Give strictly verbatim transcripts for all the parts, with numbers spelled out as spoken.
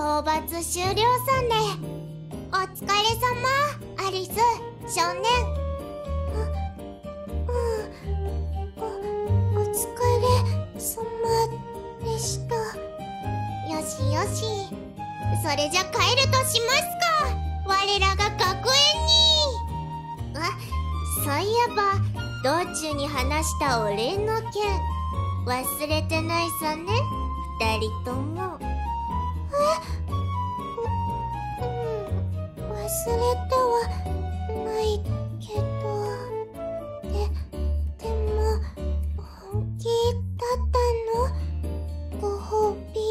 討伐終了さね。お疲れ様、アリス少年。 う、うん、お、お疲れ様でした。 よしよし、それじゃ帰るとしますか。我らが学園に。あ、そういえば道中に話したお礼の件忘れてないさね、二人とも。 え、う、うん、忘れてはないけど、で、でも本気だったの？ご褒美って。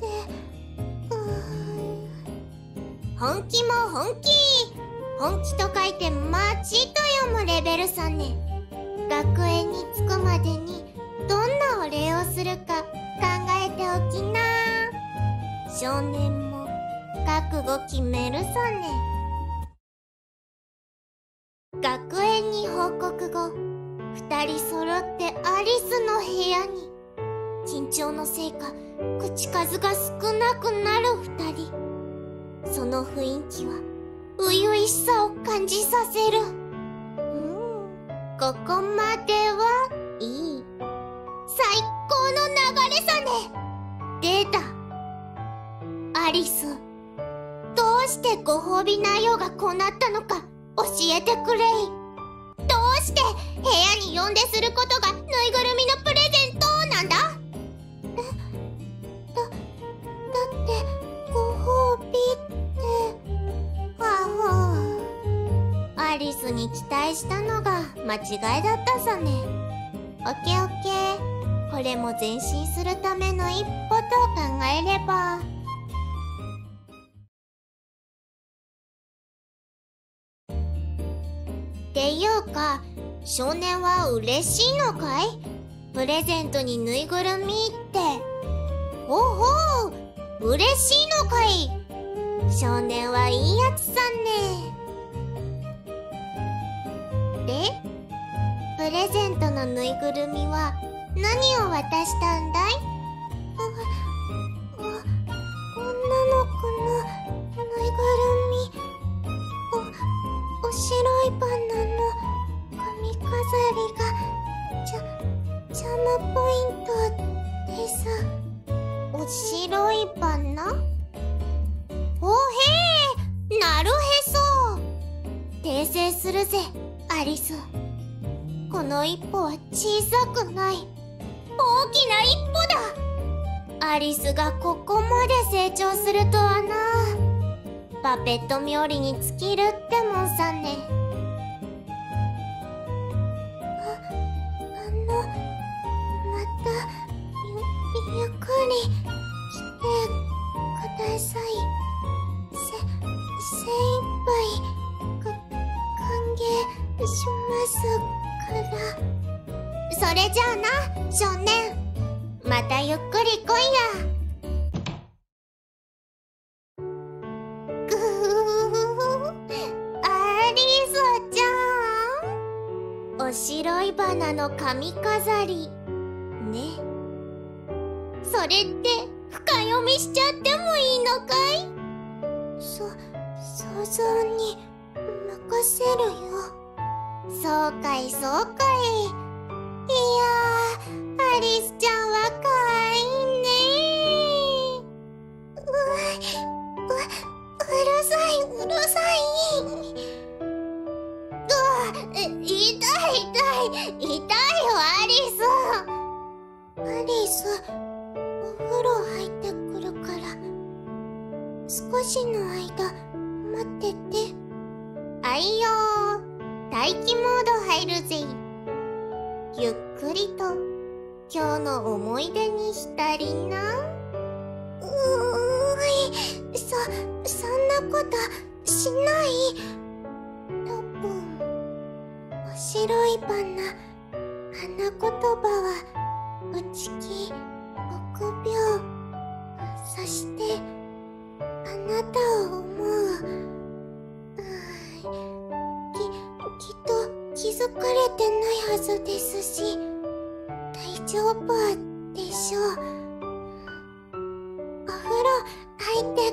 うーん、本気も本気。本気と書いてマジと読むレベルさね。学園に着くまでにどんなお礼をするか考えておきな。少年も覚悟決めるさね。学園に報告後、二人揃ってアリスの部屋に。緊張のせいか口数が少なくなる二人。その雰囲気は初々しさを感じさせる。うん、ここまではいい。最高の流れさね。でだ、アリス、どうしてご褒美内容がこうなったのか教えてくれい。どうして部屋に呼んですることがぬいぐるみのプレゼントなんだ。 え、だ、だってご褒美ってはあ、アリスに期待したのが間違いだったさね。オッケーオッケー、これも前進するための一歩と考えれば。っていうか、少年は嬉しいのかい？プレゼントにぬいぐるみって。ほうほう、嬉しいのかい？少年はいいやつさね。で、プレゼントのぬいぐるみは何を渡したんだい？ あ、あ、女の子のぬいぐるみ。お、お白いバナの髪飾りがチャ、チャームポイントです。 お白いバナ？おへー、なるへそ。訂正するぜ、アリス。この一歩は小さくない。大きな一歩だ。アリスがここまで成長するとはな。パペット冥利に尽きるってもんさね。 あ、あの、また、ゆ、ゆっくり来てください。せ、精一杯、か、歓迎しますから。 それじゃあな、少年。またゆっくり来いや。ぐー、アリスちゃん。お白いバナの髪飾り。ね。それって深読みしちゃってもいいのかい？ そ、想像に任せるよ。 そうかいそうかい。いやー、アリスちゃんはかわいいね。 う、う、うるさい、うるさい。 うわ、痛い痛い、痛いよアリス。 アリス、お風呂入ってくるから、少しの間待ってて。 あいよー、待機モード入るぜ。ゆっくりと今日の思い出に浸りな。 うーい、そ、そんなことしない。多分、お白いバナ、花言葉は、内気、臆病。そして、あなたを思う。うーき、きっと気づかれてないはずですし、大丈夫でしょう。お風呂相手